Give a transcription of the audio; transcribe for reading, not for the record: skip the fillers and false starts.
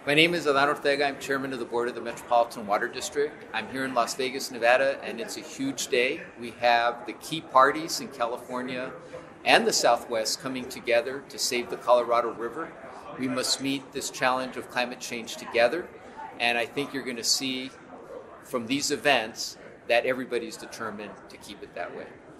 My name is Adan Ortega. I'm chairman of the board of the Metropolitan Water District. I'm here in Las Vegas, Nevada, and it's a huge day. We have the key parties in California and the Southwest coming together to save the Colorado River. We must meet this challenge of climate change together, and I think you're going to see from these events that everybody's determined to keep it that way.